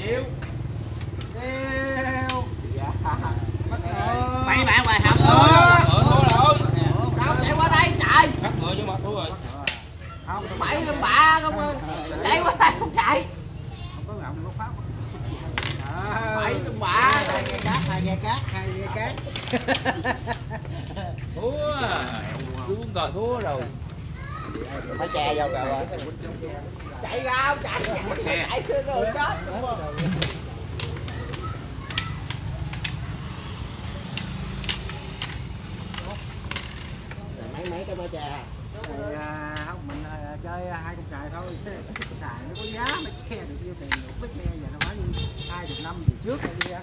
Chiêu. Chiêu. Dạ. Mày bạn hoài hầm Thua rồi. đâu chạy qua đây chạy. Cắt ngựa chứ mà thua rồi. Không, Bảy lên bạ không chạy qua đây không chạy. không có ngậm có phát. Bảy lên bạ. Hai ghe cát, hai ghe cát, hai ghe cát. Thua. Xuống rồi thua rồi. Phải xe vô kìa. Chạy ra chạy. Chạy rồi chết. Mấy cái bơ chè. Không, mình chơi 2 con xài thôi. Xài nó có giá mà xe được nhiêu tiền được, cái xe giờ nó phải như 20 năm về trước rồi đi ra.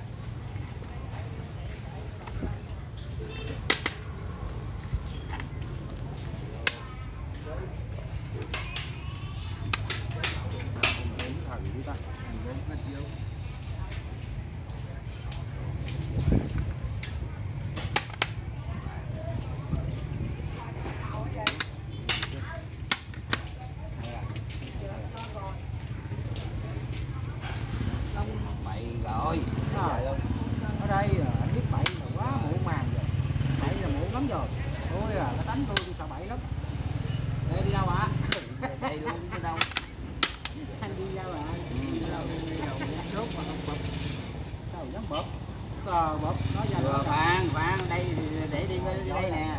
Bậy rồi. Ở đây anh biết bậy là quá muộn màng rồi. Bậy là muộn lắm rồi. Tôi cái tánh tôi sợ bậy lắm. Đây đi đâu ạ? Đây luôn đi đâu? Anh đi đâu ạ? Rốt mà không bập. Sao dám bập? Bập nói ra Vừa khoan đây để đi đây nè.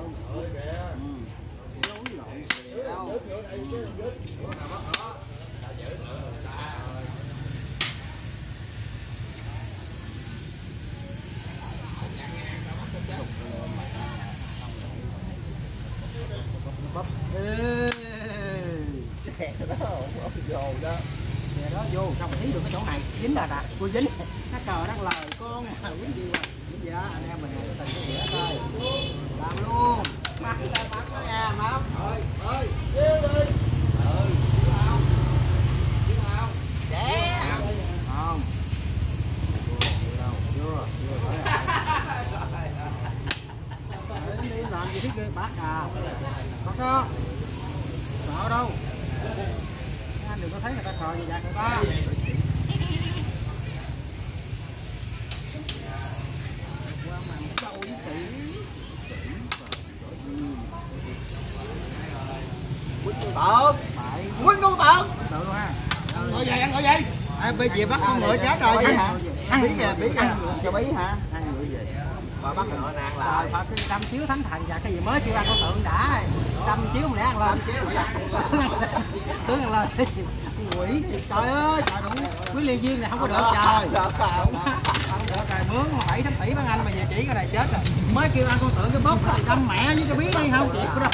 Đâu? bập. Xe đó vô đó. Xe đó vô sao mà thấy được cái chỗ này dính là đặt cô dính nó cờ đang lời con quýnh gì à dạ anh em mình từ cái nghĩa coi làm luôn Mắt nó nha máu. ơi chiêu đi Để. không chưa đi làm gì thích ghê bác à không có sợ đâu anh đừng có thấy người ta khờ gì vậy người ta qua màn sâu với kỹ Quýnh con tượng. tự ha Ngồi vậy, ngồi vậy. bây giờ bắt con ngựa chết rồi thằng bí kìa Cho bí hả? hai người về Bà bắt ngựa nàng rồi lại. phải cái đâm chiếu thánh thần và cái gì mới kêu ăn con tượng đã đâm chiếu mà lẽ ăn lên tướng ăn lên quỷ trời ơi trời đủ quý liên viên này không có được trời không được trời mướn 7 tỷ bán anh mà về chỉ cái này chết rồi mới kêu ăn con tượng cái bóp rồi đâm mẹ với cho biết đi không chịu đâu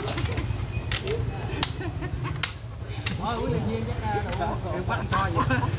thôi quý liên viên chắc được bắt ăn so vậy